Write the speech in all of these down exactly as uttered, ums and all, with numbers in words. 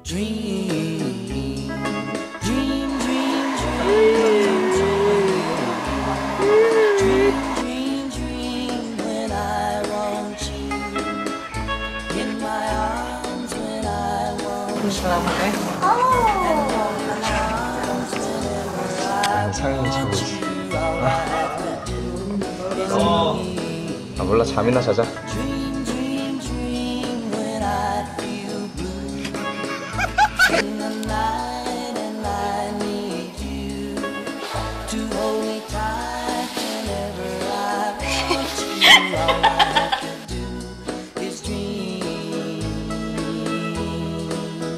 dream, dream, dream, dream, dream, dream when I want you in my arms when I want you and hold my arms whenever I want you. All I have to do is 아 몰라 잠이나 자자. dream, dream, dream when I feel blue in the night and I need you to hold me tight whenever I want you. All I have to do is dream.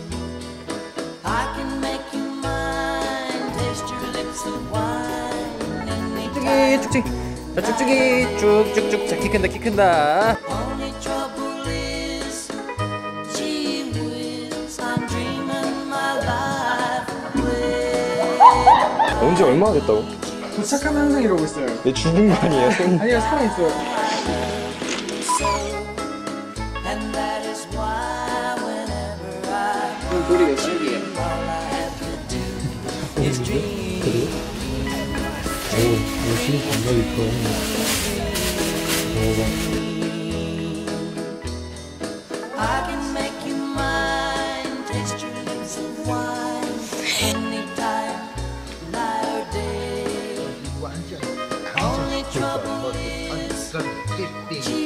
I can make you mine, taste your lips of wine anytime. 쭉쭉이 자 쭉쭉이 쭉쭉쭉 자 키 큰다 키 큰다. Only trouble is, gee whiz, I'm dreaming my life away. 언제 얼마나 됐다고? 도착하면 항상 이러고 있어요. 내 죽은 거 아니에요? 손. 아니요, 살아있어요. And that is why whenever I 그럼 노래 몇 시기예요? all I have to do is dream. I can make you mine, taste your lips of wine anytime, night or day. Only trouble is,